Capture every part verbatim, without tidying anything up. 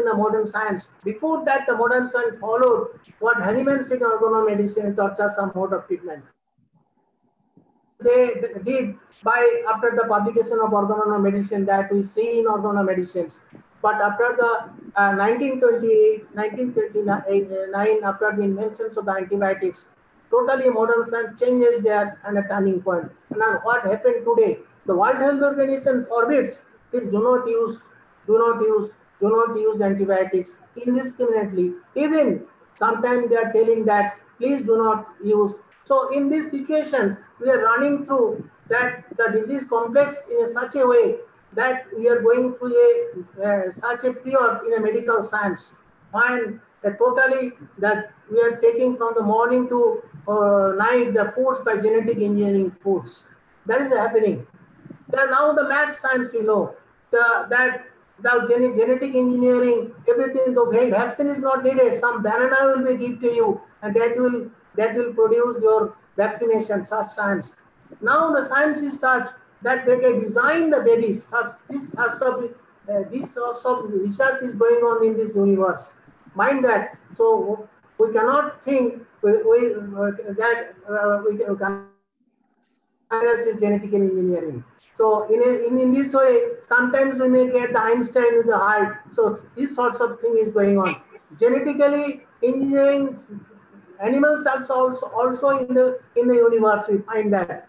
in the modern science. Before that, the modern science followed what Hahnemann said in organomedicine, such as some mode of treatment. They did by after the publication of organomedicine that we see in organomedicines. But after the uh, nineteen twenty-eight, nineteen twenty-nine, after the inventions of the antibiotics, totally modern science changes there and a turning point. Now, what happened today? The World Health Organization forbids, please do not use, do not use, do not use antibiotics indiscriminately. Even sometimes they are telling that please do not use. So in this situation, we are running through that the disease complex in a such a way that we are going through a uh, such a period in a medical science, and uh, totally that we are taking from the morning to uh, night the foods by genetic engineering foods. That is happening. Then now the mad science, you know, the, that the gen genetic engineering, everything, the vaccine is not needed. Some banana will be given to you, and that will that will produce your vaccination. Such science. Now the science is such that they can design the babies. Such this such of uh, this sort of research is going on in this universe. Mind that. So we cannot think we, we uh, that uh, we, we can. Is genetic engineering. So in, a, in in this way, sometimes we may get the Einstein with the height. So these sorts of thing is going on. Genetically engineering animal cells also also in the in the universe we find that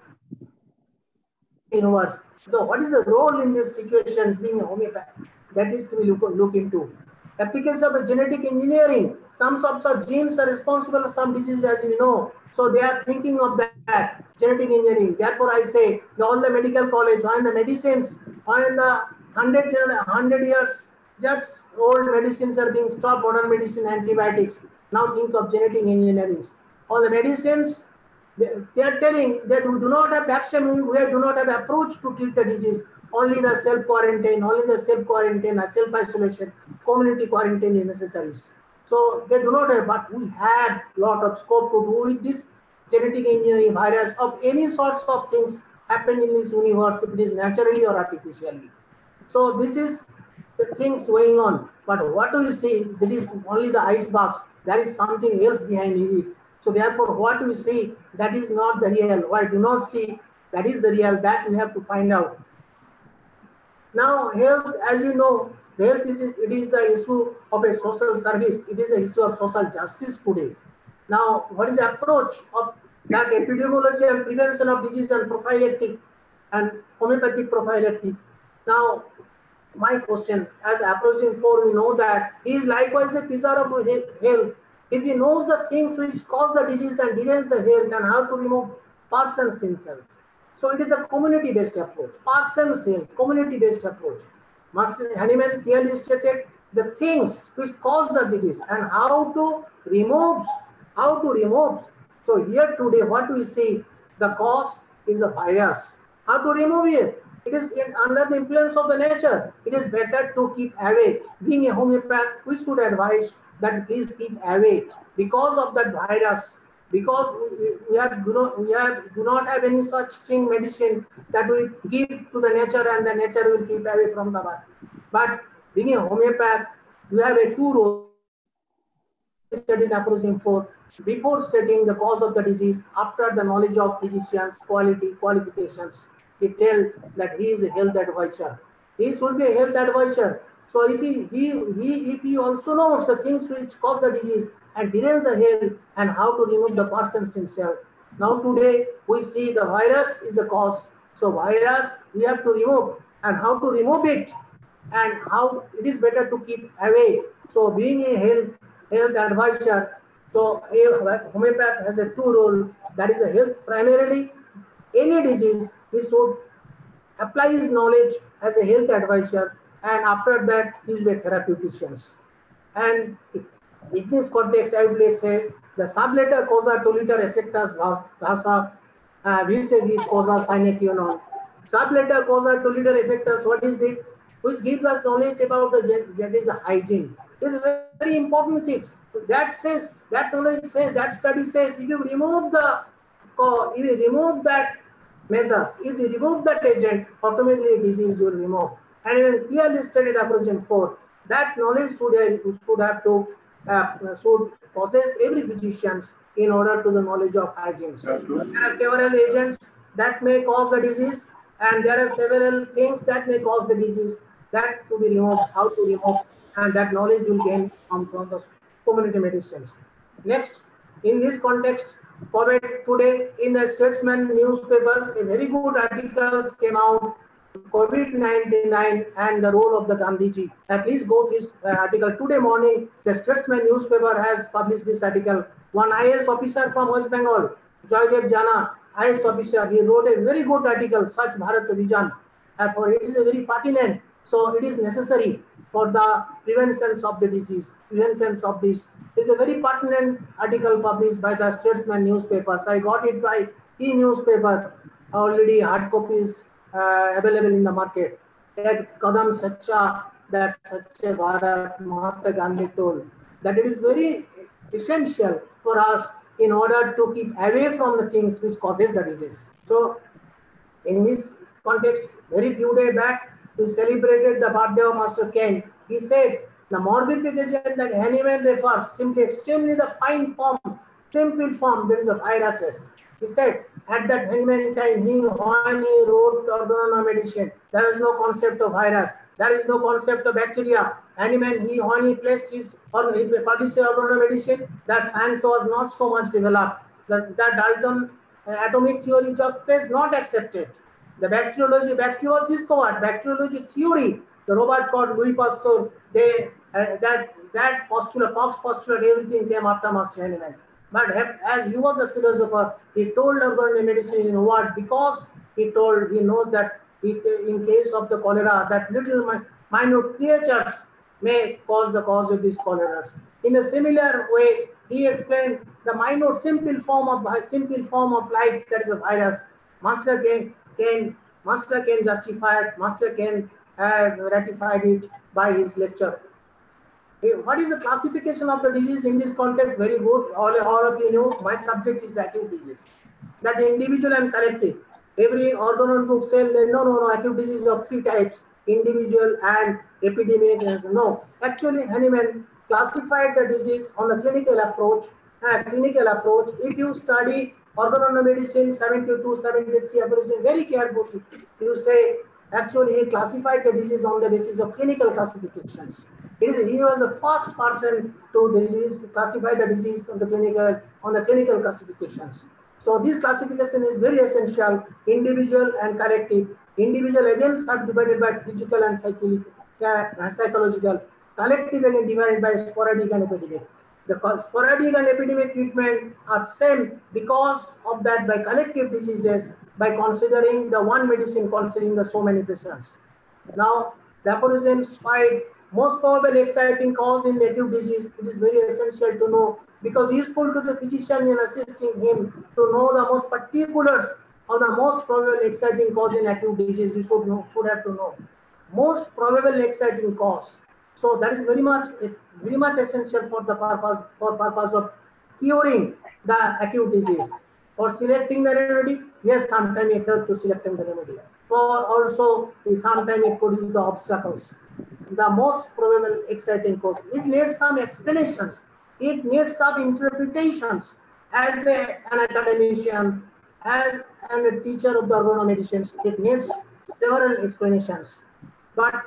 universe. So what is the role in this situation being a homeopath? That is to be look, look into. Applications of genetic engineering. Some sorts of genes are responsible for some diseases, as you know. So they are thinking of that genetic engineering. Therefore, I say all the medical college, on the medicines, on the hundred hundred years, just old medicines are being stopped. Modern medicine, antibiotics. Now think of genetic engineering. All the medicines, they, they are telling that we do not have vaccine, we do not have approach to treat the disease. Only the self-quarantine, only the self-quarantine, self-isolation, community quarantine is necessary. So they do not have, but we had a lot of scope to do with this genetic engineering virus of any sorts of things happen in this universe, if it is naturally or artificially. So this is the things going on. But what do we see? That is only the icebox. There is something else behind it. So therefore, what we see, that is not the real. What I do not see, that is the real. That we have to find out. Now, health, as you know, health is it is the issue of a social service. It is an issue of social justice today. Now, what is the approach of that epidemiology and prevention of disease and prophylactic and homeopathic prophylactic? Now, my question, as approaching for, we know that he is likewise a preserver of health. If he knows the things which cause the disease and delays the health and how to remove persons in health. So it is a community-based approach, persons health, community-based approach. Master Hahnemann clearly stated the things which cause the disease and how to remove, how to remove. So here today, what we see, the cause is a virus. How to remove it? It is in, under the influence of the nature. It is better to keep away. Being a homeopath, we should advise that please keep away because of that virus. Because we have do not we have do not have any such thing medicine that we give to the nature and the nature will keep away from the body. But being a homeopath, you have a two roles. Studied approaching for before stating the cause of the disease, after the knowledge of physicians, quality, qualifications, he tell that he is a health advisor. He should be a health advisor. So if he, he, he if he also knows the things which cause the disease and derails the health and how to remove the persons himself. Now today we see the virus is the cause. So virus we have to remove and how to remove it and how it is better to keep away. So being a health health advisor, so a homeopath has a two role, that is a health primarily. Any disease he should apply his knowledge as a health advisor, and after that he is with therapeuticians. And in this context, I would say the subletter causa toliter effectus vasa vice vis causa sine qua non. Subletter causa toliter effectus, what is it? Which gives us knowledge about the that is the hygiene. It is very important things. That says, that knowledge says, that study says, if you remove the, if you remove that measures, if you remove that agent, automatically disease will remove. And even clearly stated approaching for That knowledge should, uh, should have to uh, should possess every physicians in order to the knowledge of hygiene. There are several agents that may cause the disease, and there are several things that may cause the disease that to be removed, how to remove, and that knowledge will gain from, from the community medicines. Next, in this context, COVID today in the Statesman newspaper, a very good article came out, COVID nineteen and the role of the Gandhiji. Uh, please go to this uh, article. Today morning, the Statesman newspaper has published this article. One I A S officer from West Bengal, Joydev Jana, I A S officer, he wrote a very good article, Such Bharat Vision. Uh, for it is a very pertinent. So it is necessary for the prevention of the disease, prevention of this. It's a very pertinent article published by the Statesman newspapers. I got it by e-newspaper, already hard copies uh, available in the market. Ek Kadam Sacha, that Sacha Bharat, Mahatma Gandhi told that it is very essential for us in order to keep away from the things which causes the disease. So in this context, very few days back, we celebrated the birthday of Master Ken. He said, the morbid pathogen that Hahnemann refers simply extremely the fine form, simple form, there is a viruses. He said, at that Hahnemann time, he, when he wrote organo medicine, there is no concept of virus, there is no concept of bacteria. Hahnemann, he, when he placed his, or he published organo medicine, that science was not so much developed. The, that Dalton uh, atomic theory just was not accepted. The bacteriology, bacteria was discovered, bacteriology theory, the Robert Koch, Louis Pasteur, they, uh, that, that postulate, Koch's postulate, everything came after Master Hahnemann. But as he was a philosopher, he told organo medicine in what? Because he told, he knows that it, in case of the cholera, that little minute creatures may cause the cause of these choleras. In a similar way, he explained the minute simple form of simple form of life, that is a virus. Master Ken, Ken, Master Ken justified, Master Ken uh, ratified it by his lecture. What is the classification of the disease in this context? Very good. All, all of you know, my subject is acute disease. That individual and collective. Every organon book says that no, no, no, acute disease of three types, individual and epidemic. No, actually, Hahnemann classified the disease on the clinical approach. Uh, clinical approach. If you study organo medicine seventy-two, seventy-three approach very carefully, you say actually he classified the disease on the basis of clinical classifications. He was the first person to disease, classify the disease on the clinical on the clinical classifications. So this classification is very essential. Individual and collective. Individual again are divided by physical and psychological. Collective again divided by sporadic and epidemic. The sporadic and epidemic treatment are same because of that by collective diseases by considering the one medicine considering the so many patients. Now, Laporison's five most probable exciting cause in acute disease, it is very essential to know because useful to the physician in assisting him to know the most particulars of the most probable exciting cause in acute disease. You should know, should have to know most probable exciting cause. So that is very much, very much essential for the purpose for purpose of curing the acute disease. For selecting the remedy, yes, sometimes it helps to selecting the remedy. For also, sometimes it produces the obstacles. The most probable exciting cause. It needs some explanations. It needs some interpretations. As a, an academician, as a teacher of the organo medicine, it needs several explanations. But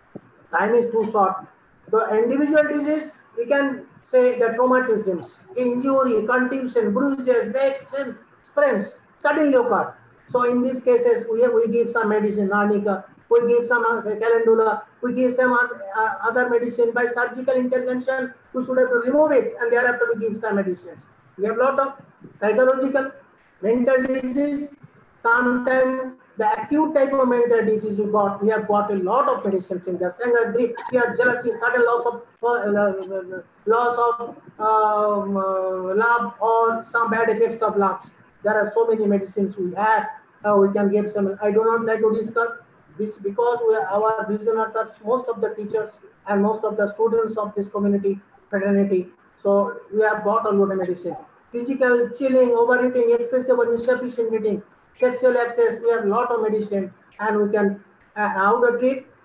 time is too short. The individual disease, we can say the traumatisms, injury, contusion, bruises, breaks, sprains, suddenly occur. So in these cases, we, have, we give some medicine, arnica, we give some uh, calendula, we give some other, uh, other medicine by surgical intervention, we should have to remove it and thereafter we give some medicines. We have a lot of psychological, mental disease, sometimes the acute type of mental disease you got, we have got a lot of medicines in there. Anger, grief, fear, jealousy, sudden loss of uh, loss of um, uh, love or some bad effects of love. There are so many medicines we have. Uh, we can give some. I do not like to discuss this because we are, our listeners are most of the teachers and most of the students of this community fraternity. So we have got a lot of medicine. Physical chilling, overeating, excessive or insufficient eating, sexual access. We have a lot of medicine, and we can uh, how to treat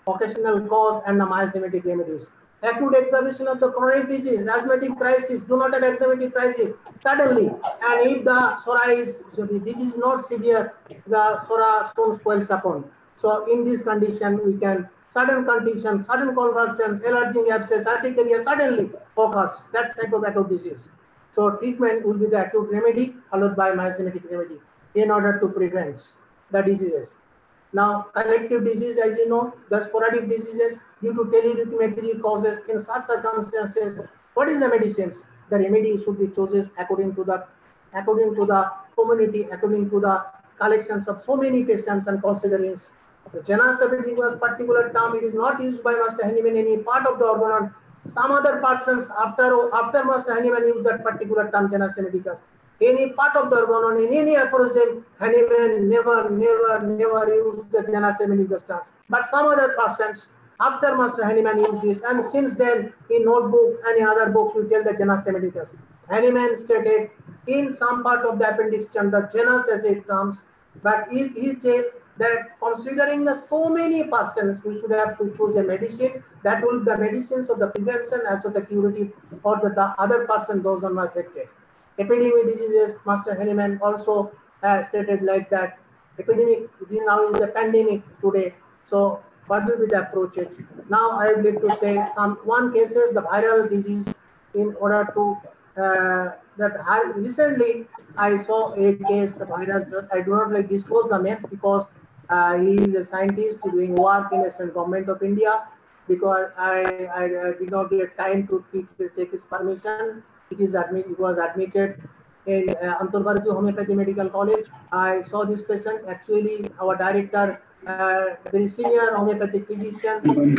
occasional cause, and the miasthematic remedies. Acute exacerbation of the chronic disease, asthmatic crisis, do not have asthmatic crisis suddenly, and if the psoriasis so the disease is not severe, the psora soon swells upon. So in this condition, we can sudden condition, sudden convulsions, allergic abscess, urticaria suddenly occurs. That type of acute disease. So treatment will be the acute remedy followed by miasthematic remedy in order to prevent the diseases. Now, collective disease, as you know, the sporadic diseases due to teleurothematic causes. In such circumstances, what is the medicines? The remedy should be chosen according to the according to the community, according to the collections of so many patients and considering the genus was particular term. It is not used by Master Hahnemann in any part of the organon. Some other persons after after Master Hahnemann used that particular term genus medicus. Any part of the organon, in any aphorism, Hahnemann never, never, never used the genus medicus terms. But some other persons after Master Hahnemann used this, and since then in notebook and in other books we tell the genus medicus. Hahnemann stated in some part of the appendix chamber genus as it comes, but he, he said that considering the so many persons, we should have to choose a medicine that will be the medicines of the prevention as well the curative for the, the other person, those who are affected. Epidemic diseases, Master Hahnemann also uh, stated like that. Epidemic now is a pandemic today. So what will be the approaches? Now I would like to say some one cases the viral disease in order to uh, that I, recently I saw a case the virus. I do not like disclose the name because uh, he is a scientist doing work in the government of India. Because I, I, I did not get time to take, take his permission. It is admit, it was admitted in uh, Antar Bharatiya Homeopathy Medical College. I saw this patient. Actually, our director, uh, very senior homeopathic physician,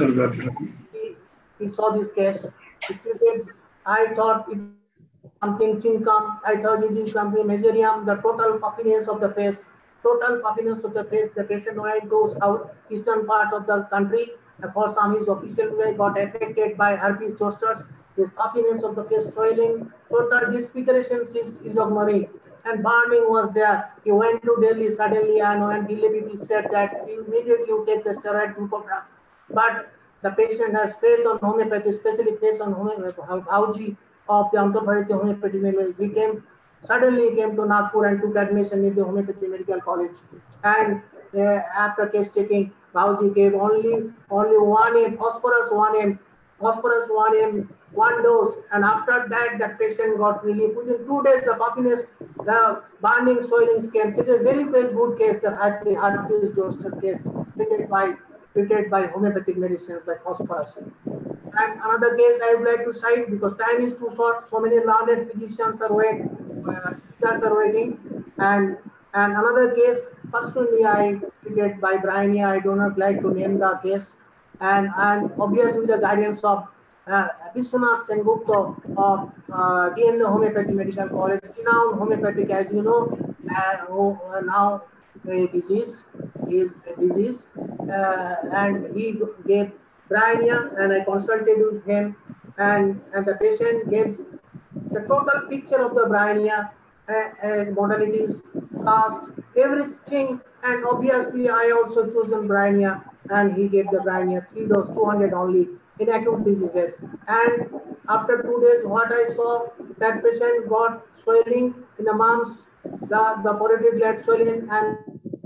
he, he saw this case. He treated, I thought it something chinkam. I thought it is something meserium. The total puffiness of the face, total puffiness of the face. The patient went to south eastern part of the country. For some, his official way got affected by herpes zosters. His puffiness of the face swelling, total disfiguration, physiognomy, and burning was there. He went to Delhi suddenly, and when Delhi people said that he immediately would take the steroid glucophage. But the patient has faith on homeopathy, especially faith on homeopathy. Bhauji of the Antar Bharatiya Homeopathy Medical, he came suddenly he came to Nagpur and took admission in the Homeopathy Medical College. And uh, after case taking, Bhauji gave only only one M, phosphorus one M, phosphorus one M, one dose, and after that, the patient got relief. Within two days, the puffiness, the burning, swelling came. It is a very, very good case, the herpes zoster case, treated by treated by homeopathic medicines by phosphorus. And another case I would like to cite because time is too short. So many learned physicians are waiting, uh, are waiting, and and another case. Personally, I treated by Briania. I do not like to name the case, and and obviously with the guidance of uh, Vishwanath Sengupta of uh, D N A Homeopathy Medical College, renowned homeopathic, as you know, uh, who uh, now a disease is a disease, uh, and he gave Briania, and I consulted with him, and and the patient gave the total picture of the Briania uh, and modalities, cost, everything, and obviously I also chosen Briania, and he gave the Briania three dose, two hundred only in acute diseases. And after two days, what I saw, that patient got swelling in the mumps, the, the parotid gland swelling, and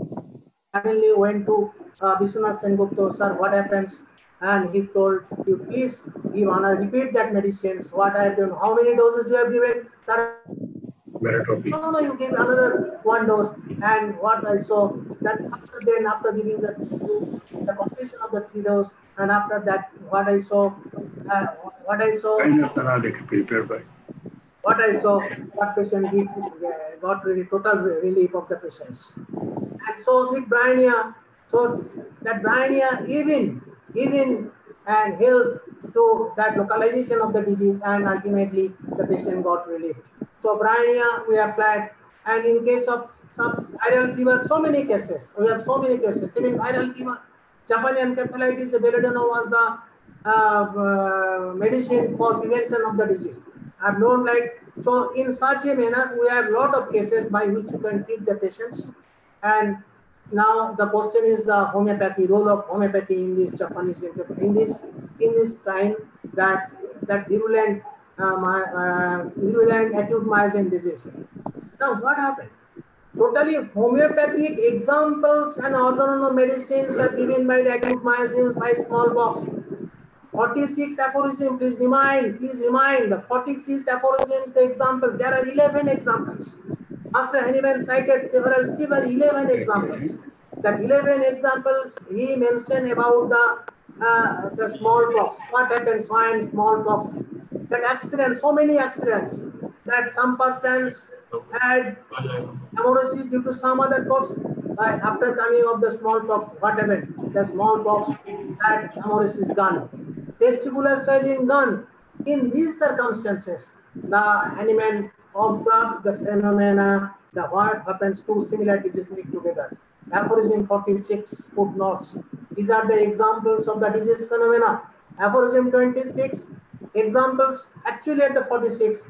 suddenly went to uh, Vishwanath Sengupta, sir, what happens? And he told, you please give another, repeat that medicines, what I have done, how many doses you have given, sir? No, no, no, you give another one dose. And what I saw, that after then, after giving the, the completion of the three dose, and after that, what I saw, uh, what I saw, what I saw, that patient did, uh, got really total relief of the patients. And so the Briania, so that Briania even, even and help to that localization of the disease, and ultimately the patient got relief. So Briania we applied, and in case of some viral fever, so many cases, we have so many cases, even viral fever, Japanese encephalitis, the belladonna was the uh, uh, medicine for prevention of the disease. I've known like, so in such a manner, we have a lot of cases by which you can treat the patients. And Now the question is the homeopathy, role of homeopathy in this Japanese in this in this time that that virulent um, uh, virulent acute myasthenic disease. Now what happened? Totally homeopathic examples and orthogonal medicines are given by the acute myasthenic by smallpox. forty-six aphorisms, please remind, please remind the forty-six aphorisms, the examples. There are eleven examples. Master Hahnemann cited several, several eleven examples. That eleven examples he mentioned about the uh, the smallpox. What happens when smallpox? That accident, so many accidents that some persons had hemorrhages due to some other cause. By after coming of the smallpox, what happened? The smallpox, that hemorrhage is gone. Testicular swelling gone. In these circumstances, the animal observed the phenomena, the what happens, two similar diseases meet together. Aphorism forty-six footnotes. These are the examples of the disease phenomena. Aphorism twenty-six, examples actually at the forty-six.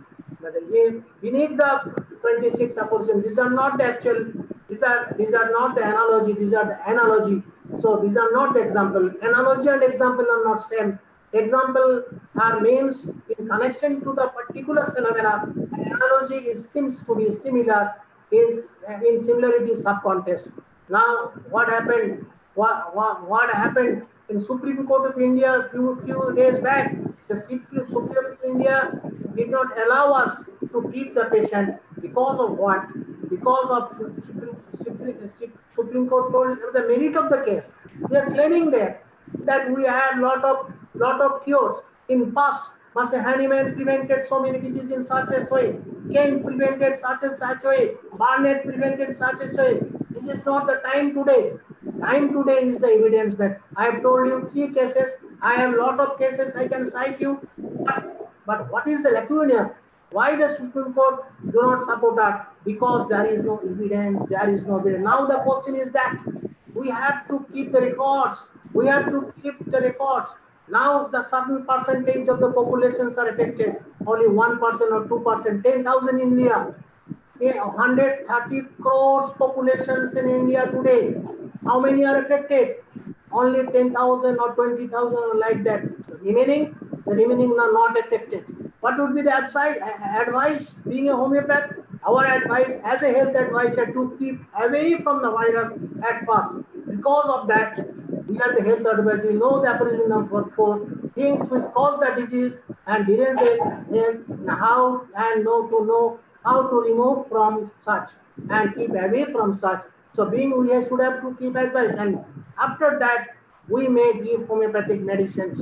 Beneath the twenty-six aphorism, these are not the actual, these are these are not the analogy, these are the analogy. So these are not the example. Analogy and example are not same. Example are means in connection to the particular phenomena. Analogy is seems to be similar in, in similarity subcontext. Now what happened? What, what, what happened in Supreme Court of India few, few days back? The Supreme Court of India did not allow us to treat the patient because of what? Because of Supreme, Supreme, Supreme Court told the merit of the case. We are claiming that that we have lot of lot of cures in past. Master Hahnemann prevented so many diseases in such a way. Kent prevented such and such way. Barnett prevented such a way. This is not the time today. Time today is the evidence that I have told you three cases. I have lot of cases I can cite you. But, but what is the lacuna? Why the Supreme Court do not support that? Because there is no evidence. There is no evidence. Now the question is that we have to keep the records. We have to keep the records. Now the certain percentage of the populations are affected. Only one percent or two percent. ten thousand in India. one hundred thirty crores populations in India today. How many are affected? Only ten thousand or twenty thousand like that. The remaining, the remaining are not affected. What would be the advice? Being a homeopath, our advice as a health advisor to keep away from the virus at first. Because of that, we are the health advisor. We know the aphorism number four, things which cause the disease and delay the health, and how and know to know how to remove from such and keep away from such. So being we should have to keep advice, and after that we may give homeopathic medicines.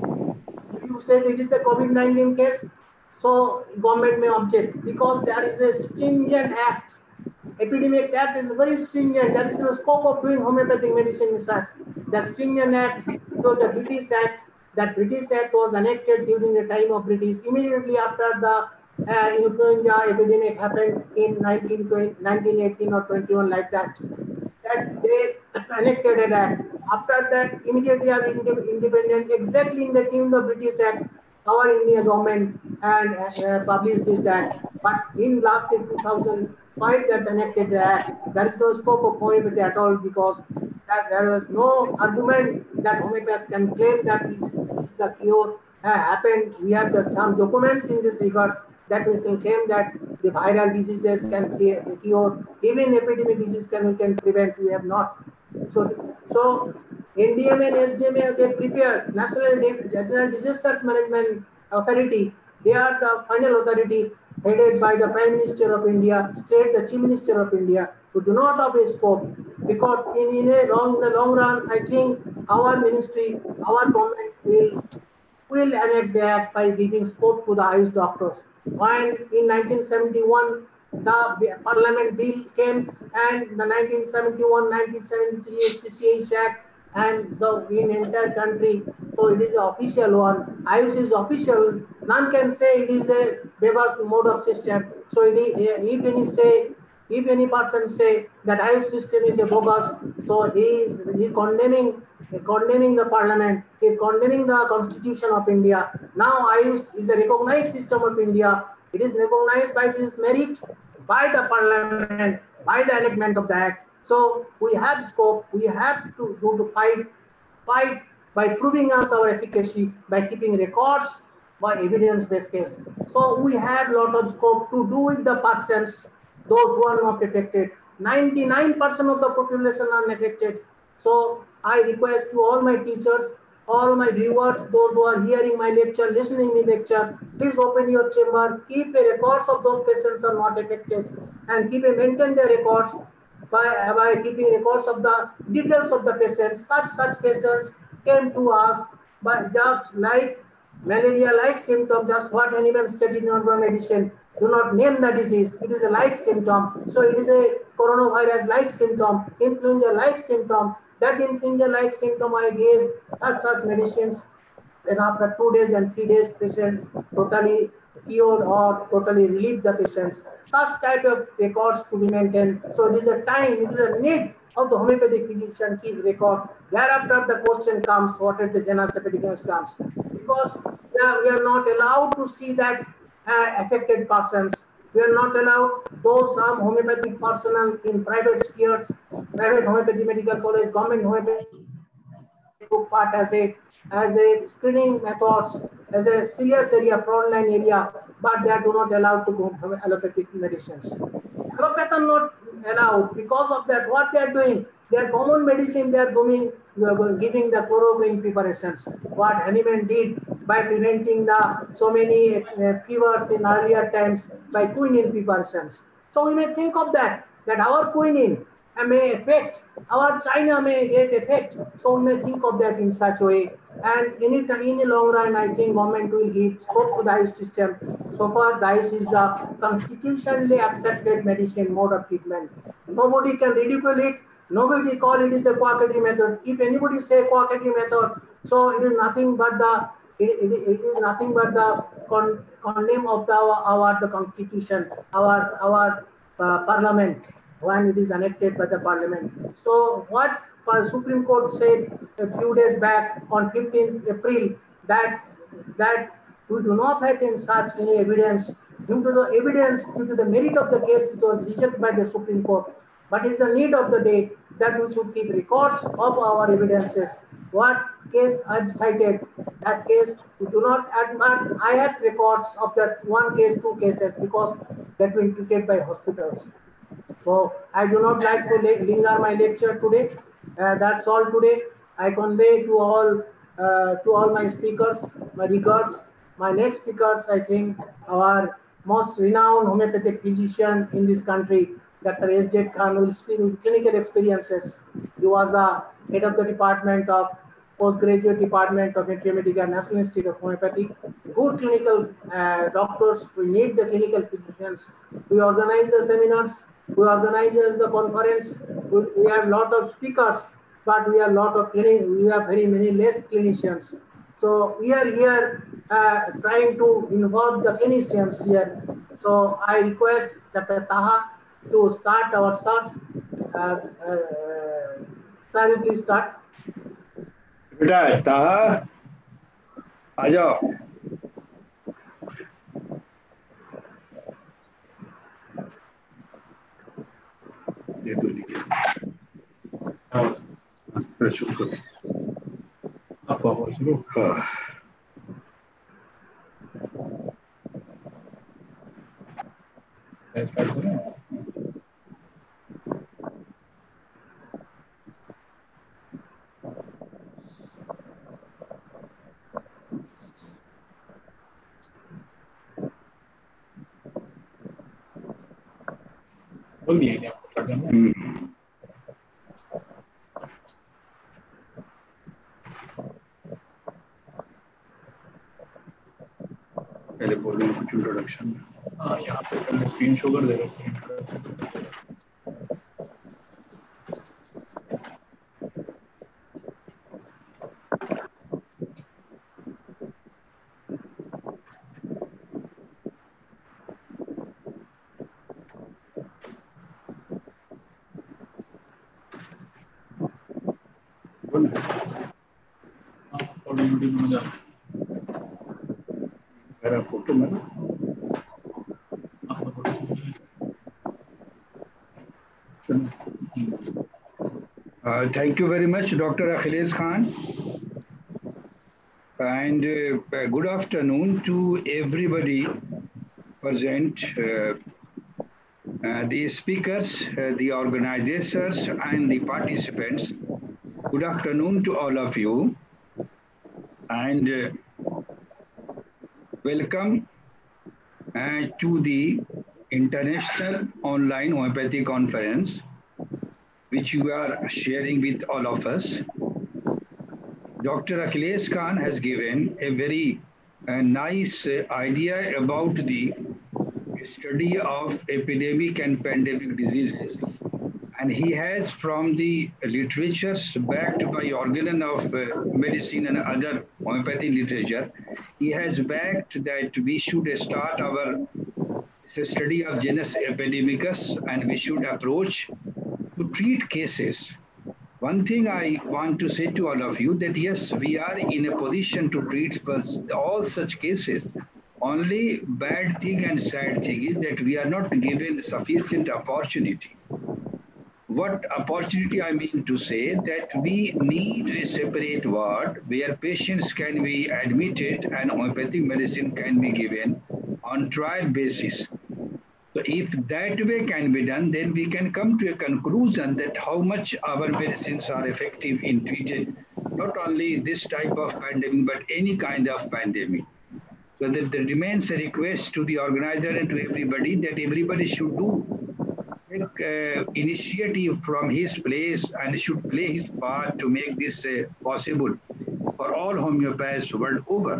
If you say it is a COVID nineteen case, so government may object because there is a stringent act. Epidemic Act is very stringent. There is no scope of doing homeopathic medicine research. The stringent act was the British Act. That British Act was enacted during the time of British. Immediately after the uh, influenza epidemic happened in nineteen eighteen or twenty-one, like that. That they enacted an act. After that, immediately our independent, exactly in the team of British Act, our Indian government and uh, published this act. But in last two thousand five that enacted the act, there is no scope of homeopathy at all, because that there was no argument that homeopathy can claim that this, this is the cure uh, happened. We have the some documents in this regards that we can claim that the viral diseases can cure, even epidemic disease can we can prevent. We have not. So, so N D M A and S D M A, they prepare National, National Disasters Management Authority. They are the final authority headed by the Prime Minister of India, state the Chief Minister of India, who do not have a scope, because in, in a long, the long run, I think our ministry, our government will will enact the act by giving scope to the Ayush doctors. When in nineteen seventy-one, the Parliament bill came, and the nineteen seventy-one nineteen seventy-three H C C H Act, and the in entire country, so it is the official one. Ayush is official. None can say it is a beggars mode of system. So it is, if any say, if any person say that Ayush system is a bogus, so he is he condemning condemning the Parliament, he is condemning the Constitution of India. Now Ayush is the recognized system of India. It is recognized by its merit by the Parliament, by the enactment of the Act. So we have scope, we have to do to fight, fight by proving us our efficacy, by keeping records, by evidence-based case. So we have a lot of scope to do with the persons, those who are not affected. ninety-nine percent of the population are unaffected. So I request to all my teachers, all my viewers, those who are hearing my lecture, listening my lecture, please open your chamber, keep a records of those patients are not affected, and keep a maintain the records by, by keeping records of the details of the patients. Such such patients came to us by just like malaria-like symptom, just what Hahnemann studied in urban medicine. Do not name the disease. It is a like symptom. So it is a coronavirus-like symptom, influenza-like symptom. That influenza-like symptom I gave such such medicines. Then after two days and three days, patient totally cured or totally relieved the patients. Such type of records to be maintained. So it is a time, it is a need of the homeopathic physician keep record. Thereafter the question comes, what is the genus epidemics comes? Because we are, we are not allowed to see that uh, affected persons. We are not allowed those some homeopathic personnel in private spheres, private homeopathy medical college, government homeopathy took part as a as a screening methods, as a serious area, frontline area, but they are do not allowed to go allopathic medicines. Allopathy are not allowed because of that. What they are doing, their common medicine, they are going giving the chloroquine preparations. What Hahnemann did by preventing the so many uh, fevers in earlier times by quinine preparations. So we may think of that, that our quinine may affect, our China may get effect. So we may think of that in such a way. And in, it, in the long run, I think government will give scope to the I U C system. So far, the I U C is the constitutionally accepted medicine mode of treatment. Nobody can ridicule it. Nobody call it is a quackery method. If anybody say quackery method, so it is nothing but the it, it, it is nothing but the con, condemn of the our, our the constitution, our our uh, parliament when it is enacted by the parliament. So what Supreme Court said a few days back on fifteenth April that that we do not have in such any evidence due to the evidence due to the merit of the case it was rejected by the Supreme Court. But it is the need of the day that we should keep records of our evidences. What case I've cited, that case we do not admit. I have records of that one case, two cases because that were treated by hospitals. So I do not like to linger my lecture today. Uh, that's all today. I convey to all uh, to all my speakers my regards. My next speakers, I think, our most renowned homeopathic physician in this country, Doctor S J Khan, will speak with clinical experiences. He was the head of the department of postgraduate department of Medical National Institute of Homeopathy. Good clinical uh, doctors. We need the clinical physicians. We organize the seminars. We organize the conference. We, we have a lot of speakers, but we have a lot of clinic. We have very many less clinicians. So we are here uh, trying to involve the clinicians here. So I request Doctor Taha to start our search. Uh, uh, sir, you please start. बेटा ताहा आ जाओ. ये तो लिखिए. हाँ, शुरू करो. आप आओ शुरू. हाँ. स्टार्ट करें. बोल दिया क्या आपको क्या करना है? पहले बोलूँ कुछ इंट्रोडक्शन. हाँ, यहाँ पे पहले स्क्रीन शो कर देगा. मेरा फोटो में चलो. Uh, thank you very much, Doctor Akhilesh Khan. And uh, good afternoon to everybody present, uh, uh, the speakers, uh, the organizers, and the participants. Good afternoon to all of you, and uh, welcome uh, to the International Online Homeopathy Conference, which you are sharing with all of us. Doctor Akhilesh Khan has given a very uh, nice uh, idea about the study of epidemic and pandemic diseases. And he has, from the literatures backed by organ of uh, medicine and other homeopathy literature, he has backed that we should start our study of genus epidemicus and we should approach to treat cases. One thing I want to say to all of you that yes, we are in a position to treat all such cases. Only bad thing and sad thing is that we are not given sufficient opportunity. What opportunity I mean to say that we need a separate ward where patients can be admitted and homeopathic medicine can be given on trial basis. So if that way can be done, then we can come to a conclusion that how much our medicines are effective in treating not only this type of pandemic, but any kind of pandemic. So that there remains a request to the organizer and to everybody that everybody should do take uh, initiative from his place and should play his part to make this uh, possible for all homeopaths world over.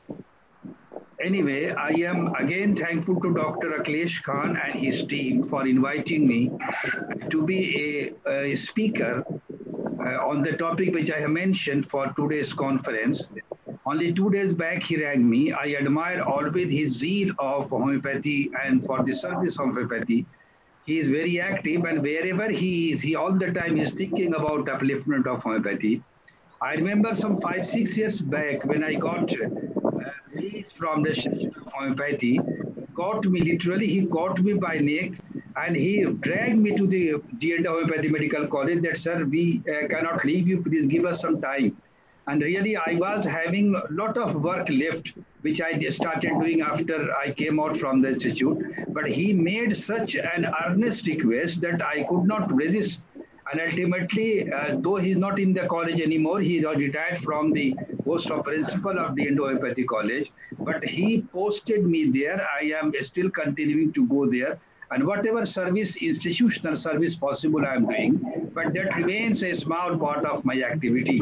Anyway, I am again thankful to Doctor Akhilesh Khan and his team for inviting me to be a, a speaker uh, on the topic which I have mentioned for today's conference. Only two days back he rang me. I admire always his zeal of homeopathy and for the service of homeopathy. He is very active and wherever he is, he all the time is thinking about upliftment of homeopathy. I remember some five, six years back when I got uh, released from the session of homeopathy, caught me literally, he caught me by neck and he dragged me to the G N D Homeopathy Medical College that, sir, we uh, cannot leave you, please give us some time. And really, I was having a lot of work left, which I started doing after I came out from the institute. But he made such an earnest request that I could not resist. And ultimately, uh, though he's not in the college anymore, he retired from the post of principal of the Indo Homeopathy College. But he posted me there. I am still continuing to go there. And whatever service, institutional service possible I am doing, but that remains a small part of my activity.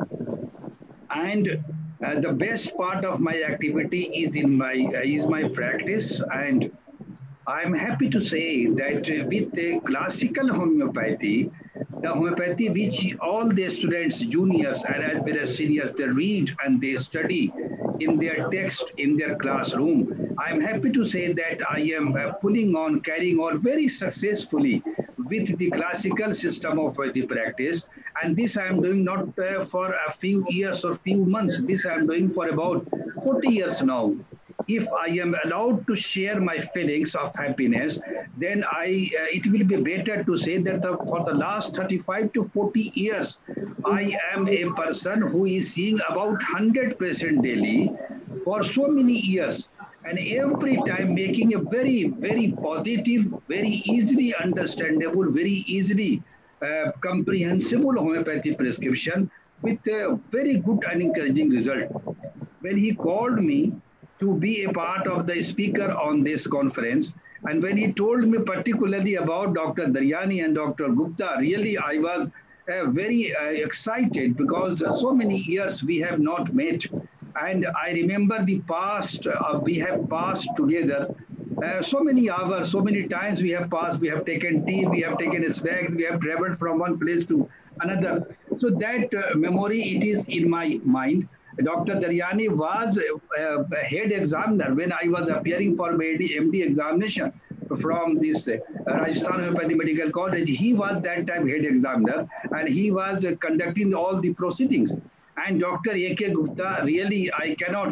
And uh, the best part of my activity is in my uh, is my practice, and I'm happy to say that uh, with the classical homeopathy, the homeopathy which all the students, juniors and as well as seniors, they read and they study in their text in their classroom, I'm happy to say that I am uh, pulling on, carrying on very successfully with the classical system of the practice. And this I am doing not uh, for a few years or few months. This I am doing for about forty years now. If I am allowed to share my feelings of happiness, then I uh, it will be better to say that the, for the last thirty-five to forty years, I am a person who is seeing about one hundred percent daily for so many years. And every time making a very, very positive, very easily understandable, very easily uh, comprehensible homeopathy prescription with a very good and encouraging result. When he called me to be a part of the speaker on this conference, and when he told me particularly about Doctor Daryani and Doctor Gupta, really I was uh, very uh, excited because so many years we have not met. And I remember the past, uh, we have passed together uh, so many hours, so many times we have passed, we have taken tea, we have taken snacks, we have traveled from one place to another. So that uh, memory, it is in my mind. Doctor Daryani was uh, a head examiner when I was appearing for my M D examination from this uh, Rajasthan Homeopathy Medical College. He was that time head examiner and he was uh, conducting all the proceedings. And Doctor A K Gupta, really, I cannot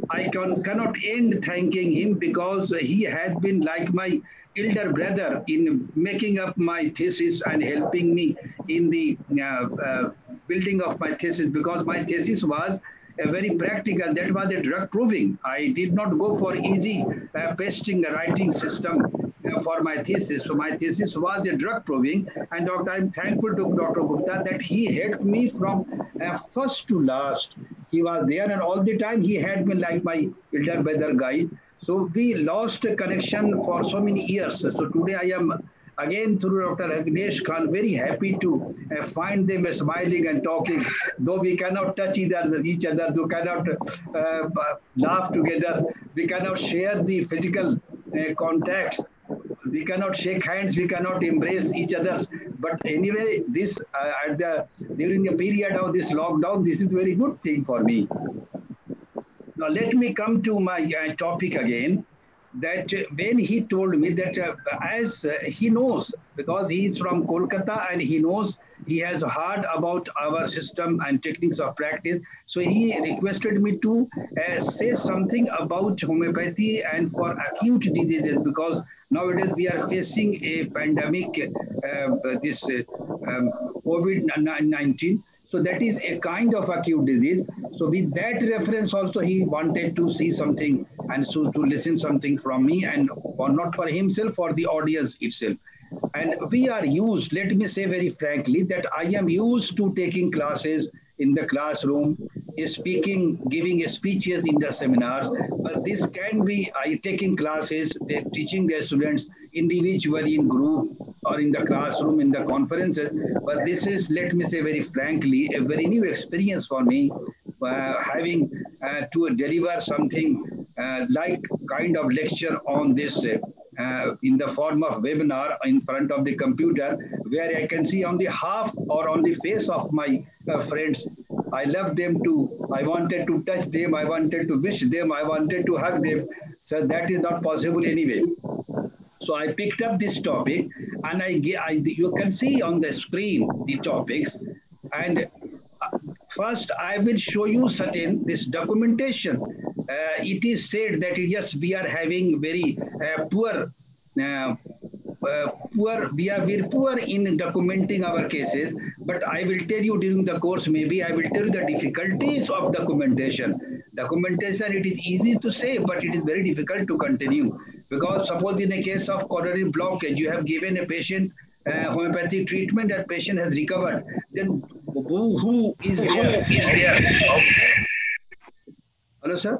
I can, cannot end thanking him because he has been like my elder brother in making up my thesis and helping me in the uh, uh, building of my thesis, because my thesis was a very practical, that was a drug proving. I did not go for easy uh, pasting writing system uh, for my thesis. So my thesis was a drug proving, and Doctor I'm thankful to Doctor Gupta that he helped me from uh, first to last. He was there, and all the time he had been like my elder brother guide. So we lost a connection for so many years. So today I am again through Doctor Agnesh Khan very happy to uh, find them smiling and talking. Though we cannot touch either, each other, though cannot uh, laugh together, we cannot share the physical uh, contacts. We cannot shake hands, we cannot embrace each other's. But anyway, this uh, at the during the period of this lockdown, this is very good thing for me. Now let me come to my uh, topic again. That uh, when he told me that uh, as uh, he knows, because he is from Kolkata and he knows, he has heard about our system and techniques of practice. So he requested me to uh, say something about homeopathy and for acute diseases, because nowadays we are facing a pandemic, uh, this uh, um, COVID nineteen. So that is a kind of acute disease. So with that reference also he wanted to see something and so to listen something from me, and or not for himself, for the audience itself. And we are used, let me say very frankly, that I am used to taking classes in the classroom, speaking, giving speeches in the seminars. But this can be I taking classes, teaching the students individually, in group, or in the classroom, in the conferences. But this is, let me say very frankly, a very new experience for me, uh, having uh, to deliver something uh, like kind of lecture on this uh, uh, in the form of webinar in front of the computer, where I can see on the half or on the face of my uh, friends. I love them to, I wanted to touch them, I wanted to wish them, I wanted to hug them. So that is not possible anyway. So I picked up this topic, and I, I you can see on the screen the topics. And first, I will show you certain this documentation. Uh, it is said that yes, we are having very uh, poor, uh, uh, poor. We are very poor in documenting our cases. But I will tell you during the course, maybe I will tell you the difficulties of documentation. Documentation, it is easy to say, but it is very difficult to continue. Because suppose in a case of coronary blockage, you have given a patient uh, homeopathy treatment, and patient has recovered. Then who, who is there? Is there? Hello, sir?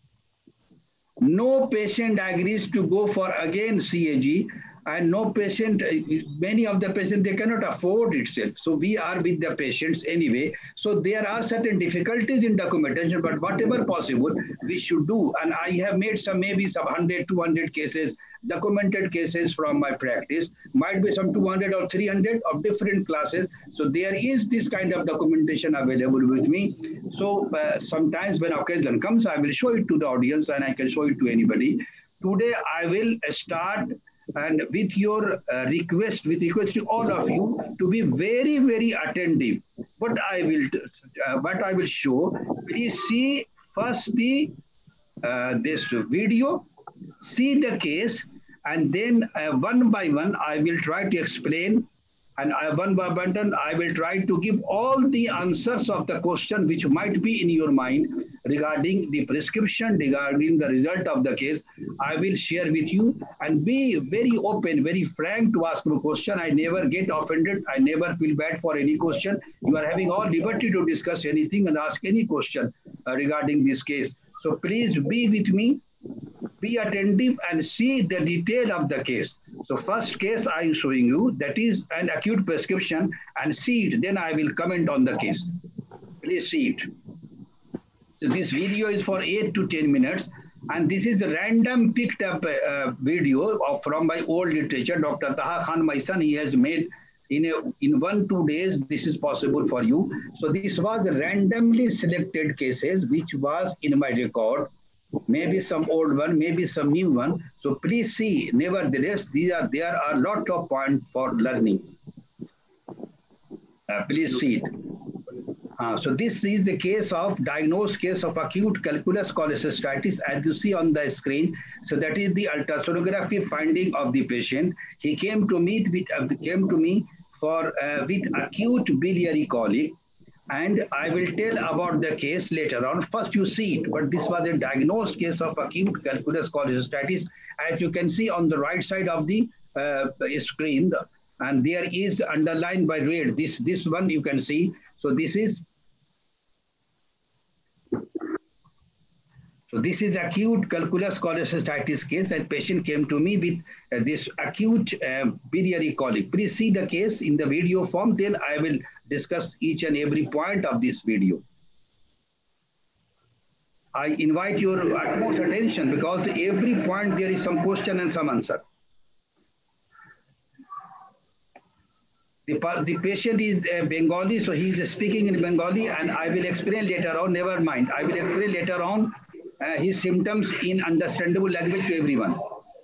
No patient agrees to go for again C A G, and no patient, many of the patients, they cannot afford itself. So we are with the patients anyway. So there are certain difficulties in documentation, but whatever possible, we should do. And I have made some, maybe some one hundred, two hundred cases, documented cases from my practice, might be some two hundred or three hundred of different classes. So there is this kind of documentation available with me. So uh, sometimes when occasion comes, I will show it to the audience, and I can show it to anybody. Today, I will start, and with your uh, request, with request to all of you to be very, very attentive. What I will, uh, what I will show, please see first the uh, this video, see the case, and then uh, one by one I will try to explain, and I, one by one I will try to give all the answers of the question which might be in your mind regarding the prescription, regarding the result of the case. I will share with you, and be very open, very frank to ask a question. I never get offended. I never feel bad for any question. You are having all liberty to discuss anything and ask any question uh, regarding this case. So please be with me, be attentive, and see the detail of the case. So first case I am showing you, that is an acute prescription, and see it, then I will comment on the case. Please see it. So this video is for eight to ten minutes, and this is a random picked up uh, video of, from my old literature. Doctor Taha Khan, my son, he has made in a, in one, two days, this is possible for you. So this was randomly selected cases, which was in my record. Maybe some old one, maybe some new one. So please see, nevertheless, these are, there are a lot of points for learning. Uh, please see it. Uh, so this is the case of diagnosed case of acute calculus cholecystitis, as you see on the screen. So that is the ultrasonography finding of the patient. He came to me with uh, came to me for uh, with acute biliary colic, and I will tell about the case later on. First, you see it, but this was a diagnosed case of acute calculus cholecystitis, as you can see on the right side of the uh, screen, and there is underlined by red. This this one you can see. So this is so this is acute calculus cholecystitis case, and patient came to me with uh, this acute uh, biliary colic. Please see the case in the video form. Then I will discuss each and every point of this video. I invite your utmost attention because every point there is some question and some answer. The, the patient is uh, Bengali, so he is speaking in Bengali, and I will explain later on. Never mind. I will explain later on uh, his symptoms in understandable language to everyone.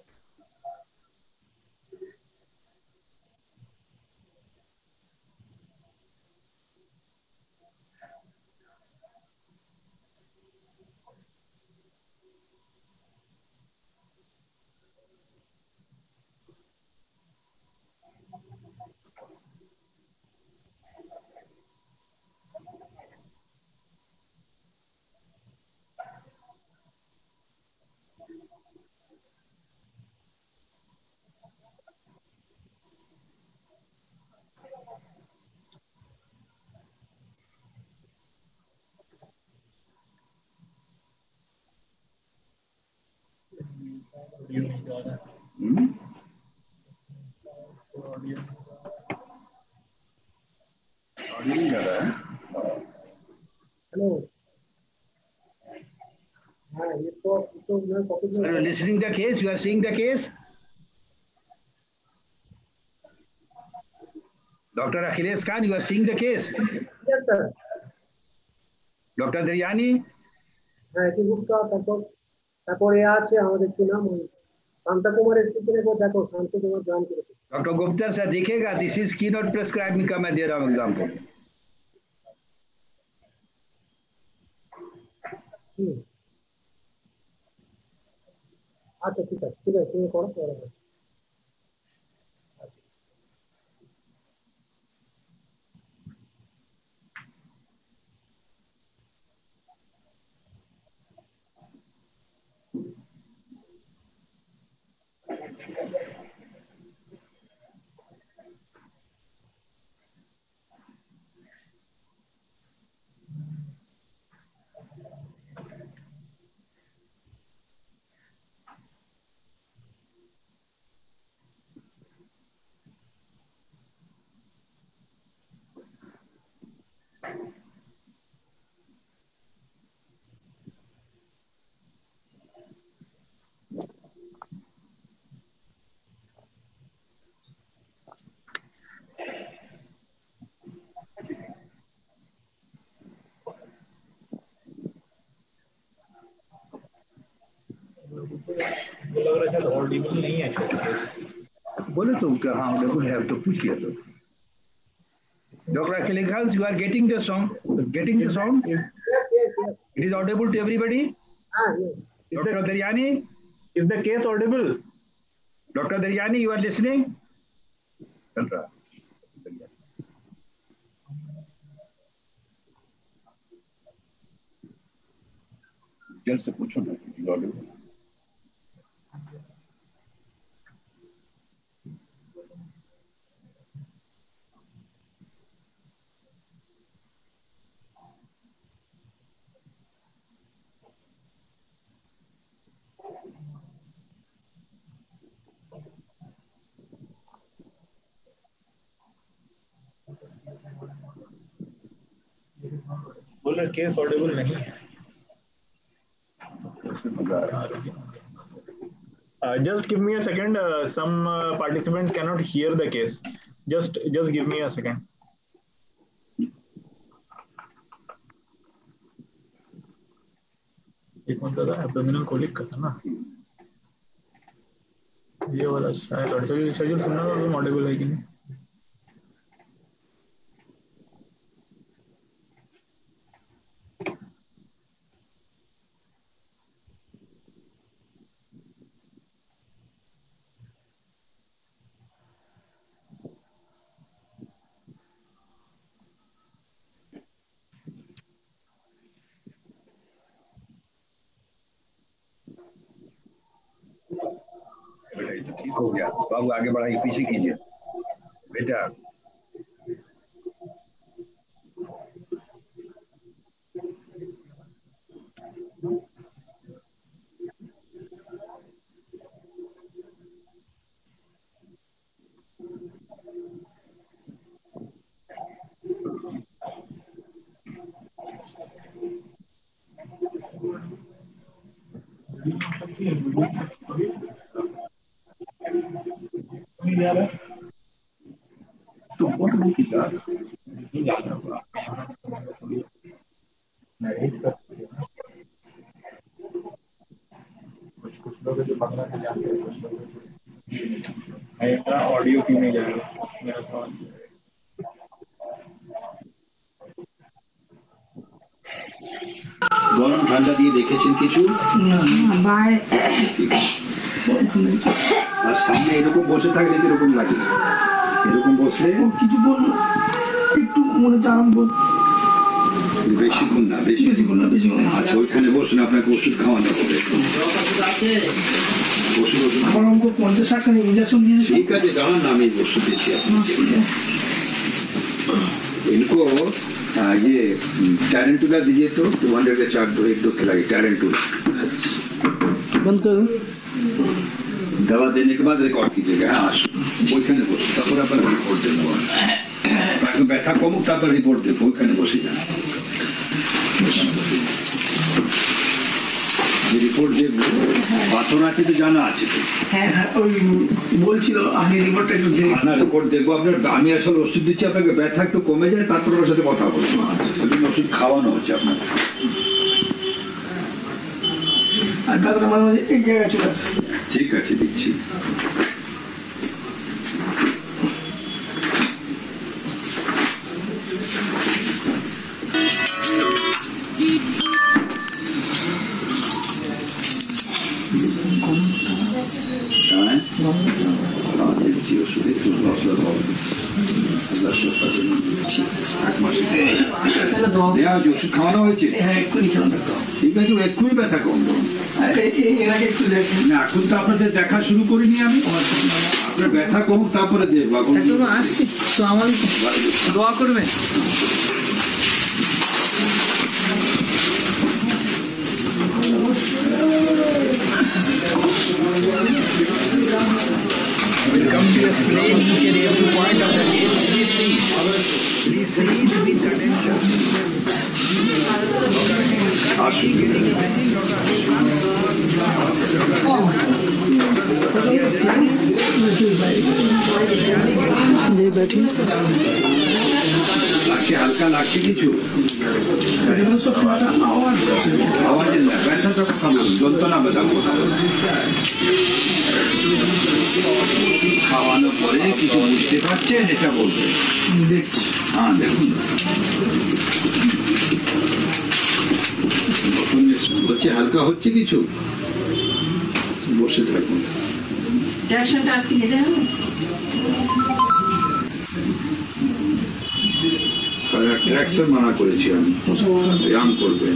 Hmm? Hello. Are you listening the case? You are seeing the case? Doctor Akhilesh Khan, you are seeing the case? Yes, sir. Doctor Daryani? হ্যাঁ এটি গুপ্তা তারপর তারপরে আছে আমাদের কি নাম শান্তা কুমারের স্পিকারে को देखो शांता कुमार जॉइन করেছে Doctor Gupta sir दिखेगा, this is keynote prescribing का मैं दे रहा हूँ एग्जांपल. আচ্ছা ঠিক আছে ঠিক আছে তুমি করো পরে लग रहा है ऑडिबल नहीं है बोले तो हाँ ऑडिबल है तो पूछ लिया तो. Doctor Akhilesh, you are getting the sound? Getting the sound? Yes, yes, yes. It is audible to everybody? Ah, yes. Doctor Daryani? Is the case audible? Doctor Daryani, you are listening? जल्द से पूछो ना audible. बोले case Audible नहीं है. Uh, just give me a second. Uh, some uh, participants cannot hear the case. Just, just give me a second. एक कौन सा था एब्डोमिनल कोलिक का था ना ये वाला शायद ऑडिबल शेड्यूल सुनना था तो ऑडिबल है कि नहीं हो गया। बाबू आगे बढ़ाइए, पीछे कीजिए बेटा। तो बहुत मुश्किल है। कुछ कुछ लोग जो पकड़ा के जाते हैं, कुछ लोग मेरा ऑडियो क्यों नहीं जाएगा मेरा सवाल। গরম ঠান্ডা দিয়ে দেখেছেন কিছু? আর সামনে এরকম বসে থাকলে কিরকম লাগে? এরকম বসলে কিছুক্ষণ একটু মনে হচ্ছে আরাম বোধ। বেশিক্ষণ না, বেশি বেশিক্ষণ না, বেশিক্ষণ না। আচ্ছা, ওইখানে বসুন, আপনাকে ওষুধ খাওয়ানো হবে। ওষুধ ওষুধ আমার অঙ্ক পঞ্চাশ ষাট খানি ইঞ্জেকশন দিয়েছে। ঠিক আছে, দাঁড়ান না, আমি ওষুধ দিচ্ছি আপনাকে। इनको आ, ये टैरेंटुला दीजिए तो टू हंड्रेड के चार दो एक डोज खिलाइए टैरेंटुला। बंद कर दो। दवा देने के बाद रिकॉर्ड कीजिएगा। हाँ, ওইখানে বসে তারপর আবার রিপোর্ট দেবো। এখন ব্যথা কমুক, তারপর রিপোর্ট দেবো। ওইখানে বসে যান, আমি রিপোর্ট দেবো। বাতন আছে তো, জানা আছে তো। হ্যাঁ হ্যাঁ, ওই বলছিল আপনি রিপোর্টটা একটু দেন। না, রিপোর্ট দেখবো আপনার। আমি আসলে ওষুধ দিচ্ছি আপনাকে, ব্যথা একটু কমে যায়, তারপর ওর সাথে কথা বলবো। সেদিন ওষুধ খাওয়ানো হচ্ছে আপনাকে। আর ব্যথাটা মাঝে মাঝে এক জায়গায় চলে আসে। ঠিক আছে, দিচ্ছি। ওষুধ খাওয়ানো হয়েছে? হ্যাঁ, এক্ষুনি খেলাম ডাক্তার। ঠিক আছে, এক্ষুনি ব্যথা কমবে। এর আগে একটু দেখুন না, এখন তো আপনাদের দেখা শুরু করিনি আমি। আপনার ব্যথা কমুক, তারপরে দেখবো। আসছি তো, আমার দোয়া করবে। We'll come to explain each and every point of the case. Please see. Please see with attention. আসুন। লাগছে, হালকা লাগছে কিছু? আওয়াজের না, ব্যথাটা কথা বলুন, যন্ত্রণা ব্যথা কথা বলুন। খাওয়ানোর পরে কিছু বুঝতে পারছেন? এটা বলবেন। দেখছি। হ্যাঁ, দেখুন। হচ্ছে, হালকা হচ্ছে কিছু? বসে থাকুন। ট্র্যাকশন মানা করেছি আমি, ব্যায়াম করবেন।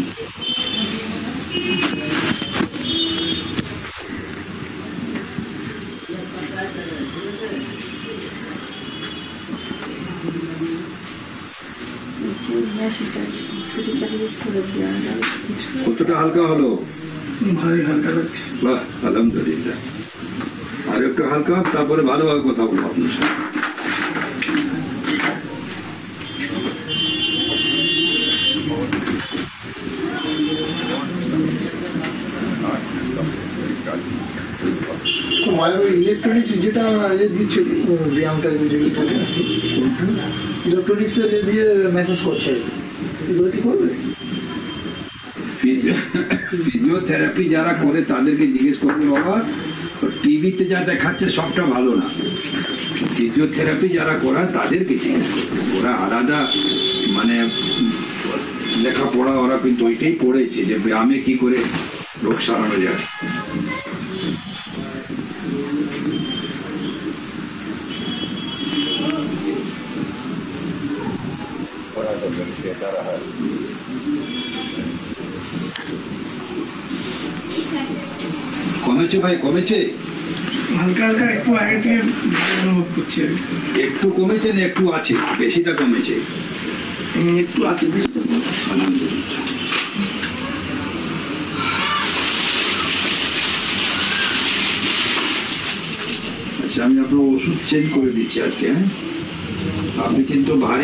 কতটা হালকা হলো? ভারী হালকা লাগছে। বাহ, আলহামদুলিল্লাহ। আর একটু হালকা, তারপরে ভালোভাবে কথা বলবো আপনার সাথে। ইলেকট্রনিক্স যেটা দিচ্ছে ব্যায়ামটা, ইলেকট্রনিক্স দিয়ে মেসেজ করছে, এগুলো কি করবে? ফিজিওথেরাপি যারা করে তাদেরকে জিজ্ঞেস করবে, বাবা টিভিতে যা দেখাচ্ছে সবটা ভালো না। ফিজিওথেরাপি যারা করায় তাদেরকে জিজ্ঞেস করবে। ওরা আলাদা মানে লেখাপড়া, ওরা কিন্তু ওইটাই পড়েছে যে ব্যায়ামে কি করে রোগ সারানো যায়। কমেছে ভাই, কমেছে। হালকা হালকা একটু আগে থেকে অনুভব করছি আর কি। একটু কমেছে না একটু আছে? বেশিটা কমেছে? হুম, একটু আছে বেশি তো না। আলহামদুলিল্লাহ। আচ্ছা, আমি আপনার ওষুধ চেঞ্জ করে দিচ্ছি আজকে। হ্যাঁ, আপনি কিন্তু ভারী